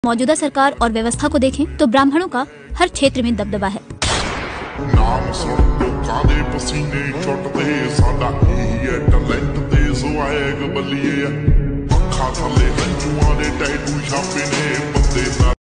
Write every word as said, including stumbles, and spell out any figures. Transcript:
मौजूदा सरकार और व्यवस्था को देखें तो ब्राह्मणों का हर क्षेत्र में दबदबा है। नाम सुन लोकां दे पसीने छुटदे